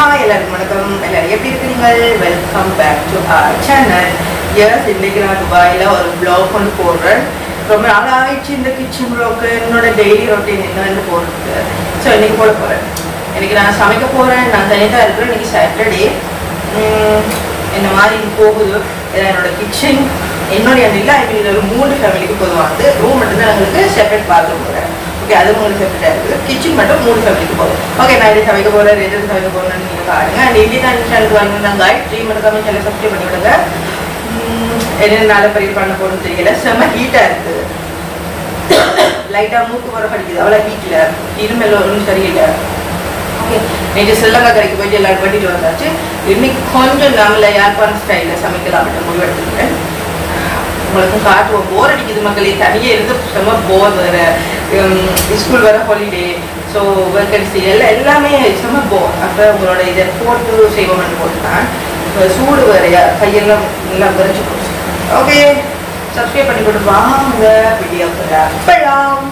Hi, எல்லாருக்கும் வணக்கம். எல்லாரும் எப்படி இருக்கீங்க? Welcome back to our channel. Yes, இன்னைக்கு நான் துபாயில ஒரு vlog கொண்டு போறேன். ரொம்ப நாள் ஆயிடுச்சு இந்த கிச்சன் vlog. என்னோட டெய்லி ரொட்டீன் என்னன்னு போறது. ஸோ இன்னைக்கு போட போறேன். இன்னைக்கு நான் சமைக்க போறேன். நான் தனியாக தான் இருக்கிறேன். இன்னைக்கு சாட்டர்டே. என்ன மாதிரி போகுது என்னோட கிச்சன். என்னுடைய இல்லை இது ஒரு 3 ஃபேமிலிக்கு பொதுவாக ரூம் மட்டும்தான் எங்களுக்கு செப்பரேட் பாத்ரூம் போகிறேன். ஓகே, அது உங்களுக்கு செப்பரேட்டாக இருக்குது. கிச்சன் மட்டும் 3 ஃபேமிலிக்கு போகும். ஓகே, நான் இதை சமைக்க போகிறேன், எது சமைக்க போகிறேன்னு நீங்கள் பாருங்க. அண்ட் இங்கே தான் சேனலுக்கு வாங்கியிருந்தாங்க. கைட் மட்டும் சேனல் சப்ஸ்கிரைப் பண்ணி விடுங்க. என்னென்ன பயிர் பண்ண போகணும்னு தெரியல. செம்ம ஹீட்டாக இருக்குது. லைட்டாக மூக்கு வர படிக்குது. அவ்வளோ ஹீட்டில் இருமெல்லாம் ஒன்றும் சரியில்லை. ஓகே, நேற்று ஸ்ரீலங்கா கடைக்கு போயிட்டு எல்லாரும் பண்ணிட்டு வந்தாச்சு. இன்னைக்கு கொஞ்சம் நம்மள யாழ்ப்பாணம் ஸ்டைலில் சமைக்கலாம் அப்படின்னு முடிவு எடுத்துக்கிறேன். உங்களுக்கும் காட்டுவோம். போர் அடிக்குது மக்களே, தனியாக இருந்து செம்ம போர். வேறு ஸ்கூல் வேறு ஹாலிடே, ஸோ வேக்கன்சி எல்லாமே செம்ம போர். அப்போ உங்களோட இதை போட்டு செய்வோம்னு போட்டுதான் சூடு வேறையா கையெல்லாம் எல்லாம் விரைச்சி போச்சு. ஓகே, சப்ஸ்கிரைப் பண்ணி போட்டு வாங்க வீடியோ போகலாம்.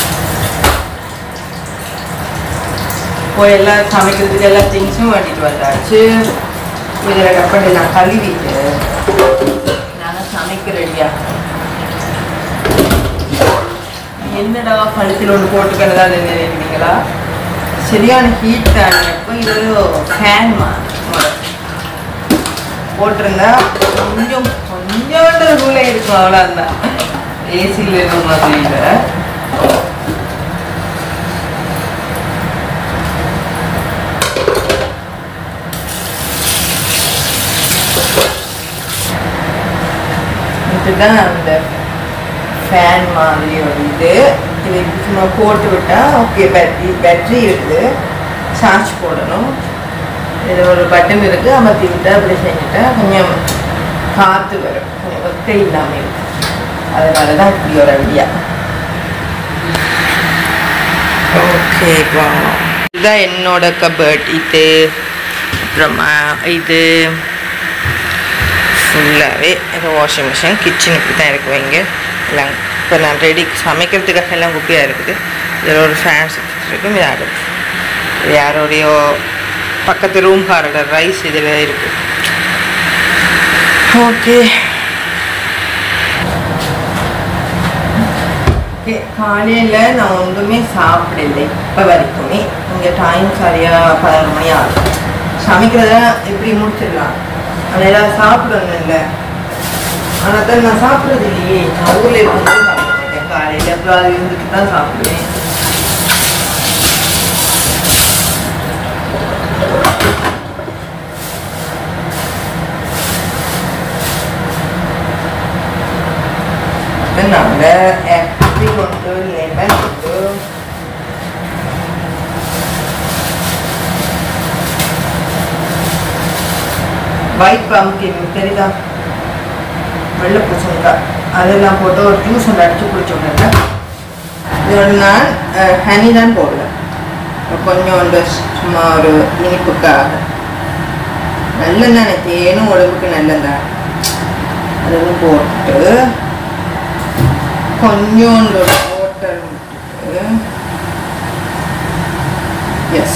போய் எல்லாம் சமைக்கிறதுக்கு எல்லா திங்ஸும் வாங்கிட்டு வந்தாச்சு. இதில் கட் பண்ணி நான் கழுவிட்டு நாங்கள் சமைக்க ரெடியா. என்னடா கழுத்தில் ஒன்று போட்டுக்கிறதா நினைக்கிறீங்களா? சரியான ஹீட் தானே. இப்போ இது ஃபேன் போட்டிருந்தா கொஞ்சம் ரூலே இருக்கும். அவ்வளோதான், ஏசியில் இருக்கிற மாதிரி இல்லை. இதுதான் அந்த ஃபேன் மாதிரி ஒரு இது சும்மா போட்டு விட்டால் ஓகே. பேட்டரி இருக்குது, சார்ஜ் போடணும். இது ஒரு பட்டன் இருக்குது, அமர்த்தி விட்டால் அப்படி செஞ்சுட்டா கொஞ்சம் காற்று வரும், கொஞ்சம் ஒத்தை இல்லாமல் இருக்கு. அதனால தான் இப்படி ஒரு ஐடியா. ஓகே, இதுதான் என்னோட கபர்ட். இது அப்புறமா இது ஃபுல்லாகவே இது வாஷிங் மிஷின். கிச்சன் இப்படி தான் இருக்கு வைங்க எல்லாம். இப்போ நான் ரெடி சமைக்கிறதுக்காக எல்லாம் குப்பியாக இருக்குது. இதில் ஒரு ஃபேன் இருக்கும். இது யாரோடைய பக்கத்து ரூம்காரோட ரைஸ் இதில் இருக்குது. ஓகே ஓகே, காலையில் நான் ஒன்றுமே சாப்பிடலை இப்போ வரைக்குமே. இங்கே டைம் சரியாக 11 மணி ஆகும். சமைக்கிறத எப்படி முடிச்சிடலாம், அதெல்லாம் சாப்பிடணும் இல்லை. ஆனால் தான் நான் சாப்பிட்றது இல்லையே. நான் ஊரில் இருக்கும்போது சாப்பிட மாட்டேன். காலையில் அப்புறம் அது இருந்துட்டு தான் சாப்பிடுவேன். நாங்கள் ஆப்பிள் உண்டு, லெமன் உண்டு, ஒயிட் பம்கின் தெரியுதா, வெள்ளை பூசணிக்காய், அதெல்லாம் போட்டு ஒரு ஜூஸ் ஒன்று அடித்து குடிச்சோம்னா. இதோட நான் ஹனி தான் போடுவேன், கொஞ்சோண்டு சும்மா ஒரு இனிப்புக்காக. நல்லதானே, தேனும் உடம்புக்கு நல்லதான். அதெல்லாம் போட்டு கொஞ்சோண்டு வாட்டர் விட்டு எஸ்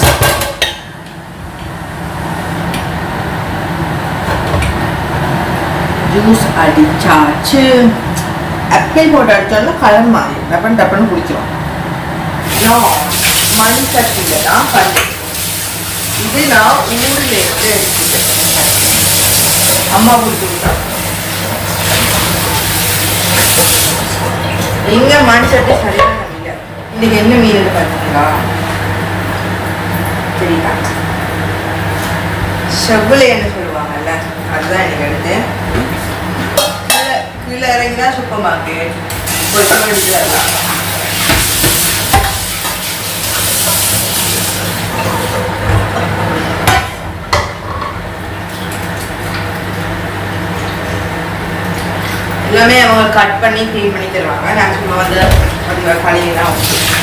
ஜூஸ் அடிச்சாச்சு. ஆப்பிள் போட்டு அடித்தோம்னா கலர் மாறி டப்பன்னு குடிச்சிடும். மண் சட்டியில் தான் பண்ணி. இது நான் ஊரில் இருந்து எடுத்துட்டேன், அம்மா கொடுத்து விட்டாங்க. எங்கே மண் சட்டி சரியான இல்லை. இன்னைக்கு என்ன மீன் பார்த்தீங்களா சரிங்களா? செவ்வில் என்ன சொல்லுவாங்கல்ல, அதுதான் எனக்கு எடுத்து. கீழே இறங்கினா சூப்பர் மார்க்கெட் போய்ட்டு எடுத்துடலாம். எல்லாமே அவங்க கட் பண்ணி க்ளீன் பண்ணி தருவாங்க. நான் சும்மா வந்து அந்த களியெல்லாம்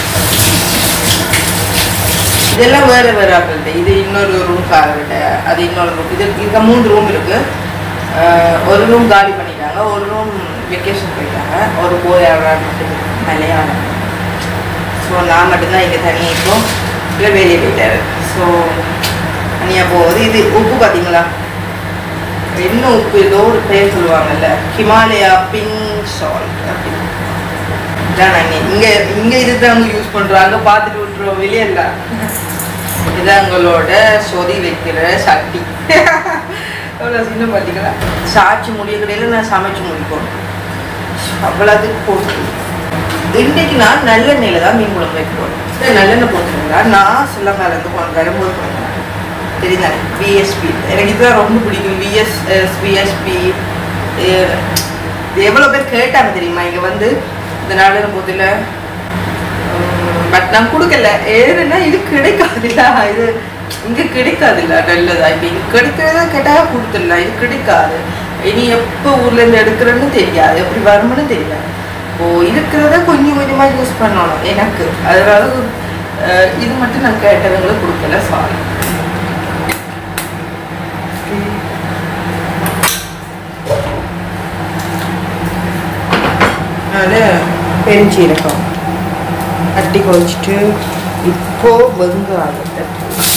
இதெல்லாம் வேறு வேறு ஆப்பிள்கிட்ட. இது இன்னொரு ரூம் கார்கிட்ட, அது இன்னொரு ரூம். இது இங்கே 3 ரூம் இருக்குது. ஒரு ரூம் காலி பண்ணிட்டாங்க, ஒரு ரூம் வெக்கேஷன் போயிட்டாங்க, ஒரு போய் மட்டும் மலையாளம். ஸோ நான் மட்டும்தான் இங்கே தனியாக இப்போ இல்லை வெளியே போயிட்டாரு. ஸோ தனியாக போகுது. இது உப்பு பார்த்தீங்களா, என்ன உப்பு, ஏதோ ஒரு பேர் சொல்லுவாங்கல்ல, ஹிமாலயா பிங்க் சால்ட் அப்படின்னு. இதான் நாங்கள் இங்கே இதுதான் யூஸ் பண்ணுறாங்க, பார்த்துட்டு விட்டுருவோம் வெளியே இல்லை. இதுதான் எங்களோட சொதி வைக்கிற சட்டி. எவ்வளோ சின்ன பார்த்தீங்களா, சாய்ச்சி முடிய கடையில் நான் சமைச்சு முடிக்கணும், அவ்வளோதுக்கு போட்டு. இன்றைக்கு நான் நல்லெண்ணெயில் தான் மீன் குழம்பு வைக்க போகிறேன். நல்லெண்ணெய் போட்டுருந்தா நான் சில கலந்து வரும்போது பண்ணுறேன் தெரியுதா, விஎஸ்பி. எனக்கு இதுதான் ரொம்ப பிடிக்கும், விஎஸ்பி. எவ்வளோ பேர் கேட்டாங்க தெரியுமா இங்கே வந்து இந்த நல்லெண்ணெய் போதில். பட் நான் கொடுக்கல, ஏன்னா இது கிடைக்காதுல்ல, இது இங்கே கிடைக்காதுல்ல நல்லதா. இப்போ இங்கே கிடைக்கிறத கேட்டால் கொடுத்துடலாம், இது கிடைக்காது. இனி எப்போ ஊர்லேருந்து எடுக்கிறேன்னு தெரியாது, எப்படி வரும்னு தெரியாது. இருக்கிறத கொஞ்சம் கொஞ்சமாக யூஸ் பண்ணணும் எனக்கு, அதனால இது மட்டும் நான் கேட்டவங்களை கொடுக்கல, சாரி. அதனால் பெருஞ்சீரகம் அட்டி கொதிச்சுட்டு இப்போ வெங்காயத்தை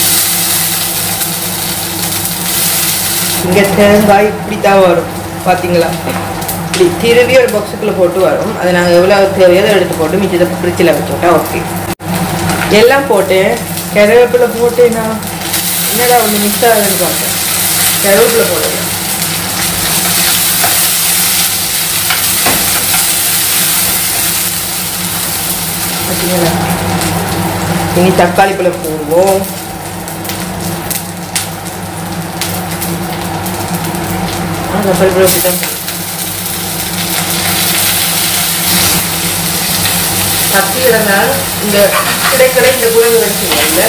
இங்கே தேங்காய் இப்படி தான் வரும் பார்த்தீங்களா, இப்படி திருவி ஒரு பாக்ஸுக்குள்ளே போட்டு வரும். அதை நாங்கள் எவ்வளோ தேவையோ அதை எடுத்து போட்டு மிச்சத்தை ஃப்ரிட்ஜில் வச்சுட்டா ஓகே. எல்லாம் போட்டேன், கருவேப்பிலை போட்டேன்னா என்னடா ஒன்று மிக்ஸ் ஆகுதுன்னு பார்த்தேன், கருவேப்பிலை போடல. பார்த்தீங்களா, இனி தக்காளி பழம் போடுவோம். தக்காளி பழம் அப்படி தான் தப்பி இருந்தால் இந்த கிடைக்கிற இந்த குழம்பு வச்சுக்கல.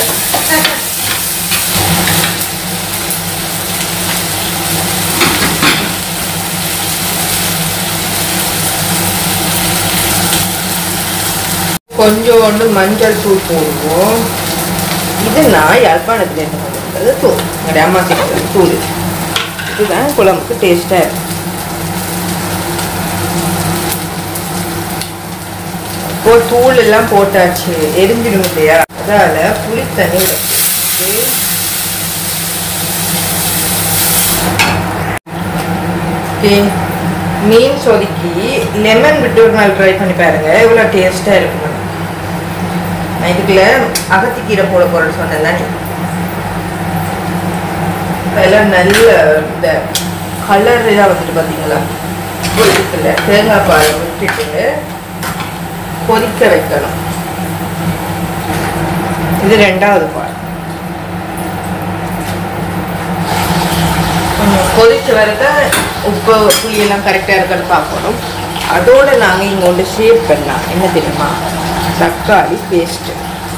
கொஞ்சோண்டு மஞ்சள் தூள் போடுவோம். இது நான் யாழ்ப்பாணத்துலேருந்து வந்திருக்கிறது தூள், எங்களுடைய அம்மா கிட்ட தூள். இதுதான் குழம்புக்கு டேஸ்டாக இருக்கும். இப்போ தூள் எல்லாம் போட்டாச்சு, எரிஞ்சிடும் இல்லையா, அதால் புளி தண்ணி வச்சு மீன் சொதுக்கி லெமன் விட்டு ஒரு நாள் ட்ரை பண்ணி பாருங்க, எவ்வளோ டேஸ்ட்டாக இருக்கும். நான் இதுக்குள்ள அகத்திக்கீரை போட போகிறேன்னு சொன்னேன். எல்லாம் நல்ல இந்த கலர் இதாக வந்துட்டு பார்த்தீங்களா, இதுக்குள்ள தேங்காய் பால் விட்டுட்டு கொதிக்க வைக்கணும். இது ரெண்டாவது பால். கொதிச்சு வரத உப்பு புளியெல்லாம் கரெக்டாக இருக்கிறது பார்க்கணும். அதோடு நாங்கள் இங்கே ஒன்று ஷேப் பண்ணலாம், என்ன தெரியுமா, தக்காளி பேஸ்ட்டு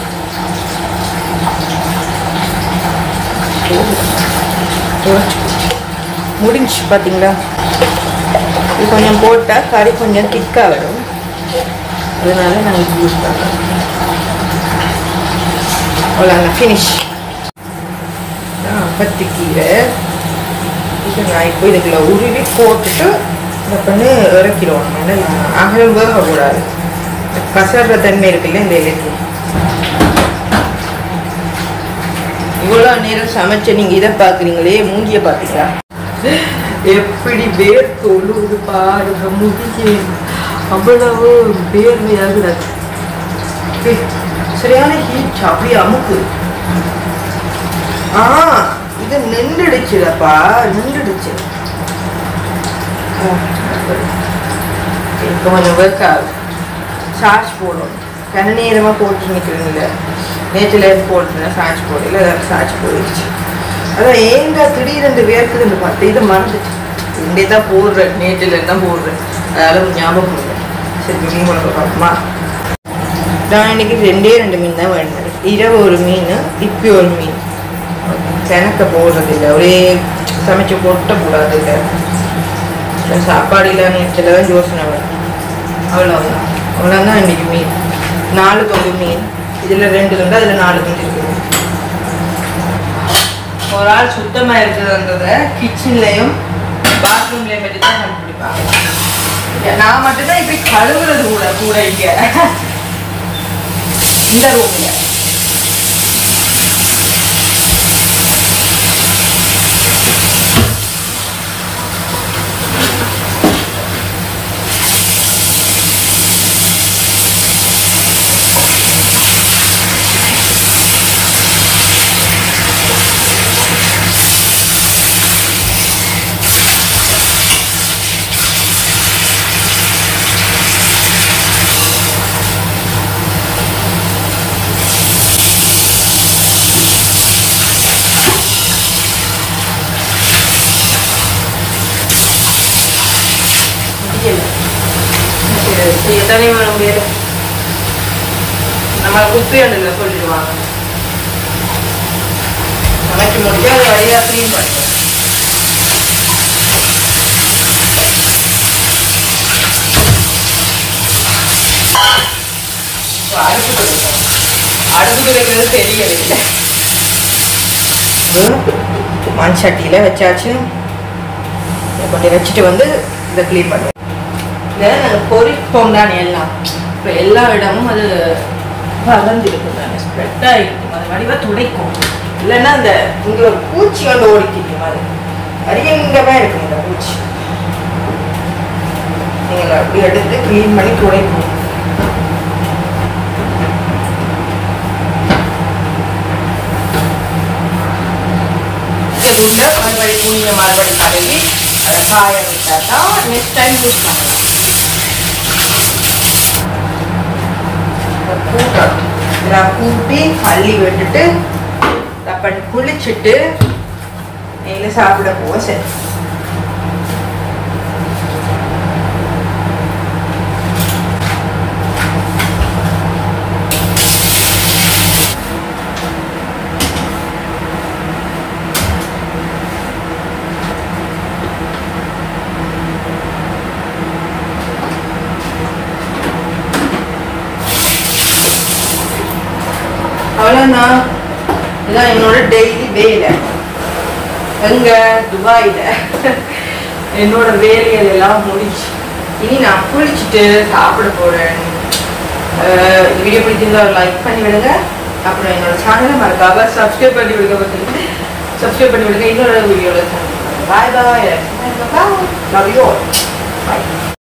முடிஞ்சு பார்த்தீங்களா. இது கொஞ்சம் போட்டால் கறி கொஞ்சம் திக்காக வரும், அதனால நாங்கள் யூஸ் பண்ணுறோம். அவ்வளோங்க, ஃபினிஷ். பத்திக்கீரை இது நான் இப்போ இதுக்குள்ள உருவி போட்டுட்டு இதை பண்ணி இறக்கிடுவோம். ஏன்னா அகலம் வேகக்கூடாது, கசர்ற தன்மை இருக்குல்ல இந்த இலைக்கு. இவ்வளோ நேரம் சமைச்ச நீங்கள் இதை பார்க்குறீங்களே, மூங்கியை பார்த்தீங்களா எப்படி வேர் தொழுது பாருங்க, முடிச்சு அவ்வளவு வேர்வையாகுது. சரியான ஹீட், அப்படியே அமுக்கு. இது நின்றுடுச்சுலப்பா, நின்றுடுச்சு. இப்போ கொஞ்சம் ஒர்க் ஆகுது. சார்ஜ் போடணும், கண்ண நேரமாக போட்டு நிற்கிறீங்கள, நேற்றுலேருந்து போட்டுருந்தேன் சார்ஜ் போடல, சார்ஜ் போயிடுச்சு. அதான் ஏங்க திடீரெண்டு வேர்க்குதுன்னு பார்த்து இதை மறந்துச்சு. இங்கே தான் போடுறேன், நேற்றுலேருந்து தான் போடுறேன், அதனால் ஞாபகம் இல்லை. சரி மீன் குழம்பு பார்ப்போமா. நான் இன்னைக்கு ரெண்டு மீன் தான் வேணும். இரவு ஒரு மீன், இப்போ ஒரு மீன். கிணக்க போடுறது இல்லை, ஒரே சமைச்சு போட்டக்கூடாது இல்லை. சாப்பாடு இல்லை, நேற்றில் தான் யோசனை வரும். அவ்வளோதான் இன்னைக்கு மீன். 4 தொண்டு மீன், இதில் 2 தொண்டு, அதில் 4 தொண்டு இருக்குது. ஒரு ஆள் சுத்தமாக இருக்குதுன்றதை கிச்சன்லேயும் பாத்ரூம்லேயும் பற்றி தான் கண்டுபிடிப்பாங்க. நான் மட்டும்தான் இப்படி கழுவுறது கூட இங்கே இந்த ரூமில். செய்யத்தானே வேணும் வேலை. நம்ம குப்பையாண்டில் சொல்லிடுவாங்க. சமைக்க முடியாது, அது வழியாக க்ளீன் பண்ணுவோம். அடுப்புக்கு வைக்கிறது தெரியவில்லை. மண் சட்டியில் வச்சாச்சு. கொஞ்சம் வச்சுட்டு வந்து இதை க்ளீன் பண்ணுவோம். இதை நாங்கள் பொறிப்போம் தானே எல்லாம். இப்போ எல்லா இடமும் அது வளர்ந்துருக்கும் தானே, ஸ்ப்ரெட்டாக இருக்கும். அது வடிவாக துடைக்கும். இல்லைன்னா அந்த இங்கே ஒரு பூச்சி வந்து ஓடிக்கிட்டு அது அதிகமாக இருக்கும். இந்த பூச்சி நீங்கள் அப்படி எடுத்து க்ளீன் பண்ணி துடைக்கும். மறுபடி துணியை மறுபடி கழுவி அதை காய விட்டா தான் நெக்ஸ்ட் டைம் யூஸ் பண்ணலாம். இதெல்லாம் கூட்டி அள்ளி விட்டுட்டு தப்படி குளிச்சுட்டு நீங்களே சாப்பிட போக சரி. அவ்வளோதான். இதுதான் என்னோட டெய்லி வேலை. எங்க துபாயில் என்னோட வேலைகள் எல்லாம் முடிச்சு இனி நான் குளிச்சுட்டு சாப்பிட போறேன். இந்த வீடியோ பிடிச்சிருந்தா லைக் பண்ணி விடுங்க. அப்புறம் என்னோட சேனலை மறக்காம சப்ஸ்கிரைப் பண்ணி விடுங்க. சப்ஸ்கிரைப் பண்ணி விடுங்க. இன்னொரு வீடியோவில் bye bye. Love you all. Bye.